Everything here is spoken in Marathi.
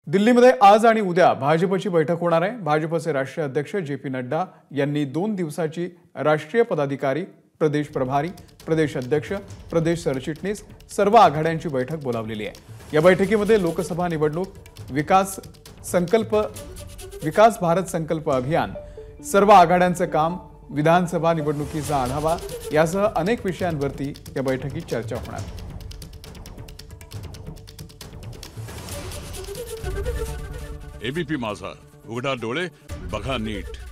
दिल्लीमध्ये आज आणि उद्या भाजपची बैठक होणार आहे। भाजपचे राष्ट्रीय अध्यक्ष जे.पी. नड्डा यांनी 2 दिवसाची राष्ट्रीय पदाधिकारी, प्रदेश प्रभारी, प्रदेश अध्यक्ष, प्रदेश सरचिटणीस सर्व आघाड्यांची बैठक बोलावलेली आहे। या बैठकीमध्ये लोकसभा निवडणूक, विकास भारत संकल्प अभियान, सर्व आघाड्यांचे काम, विधानसभा निवडणुकीचा आढावा यासह अनेक विषयांवरती या बैठकीत चर्चा होणार आहे। एबीपी माझा, उघडा डोळे बघा नीट।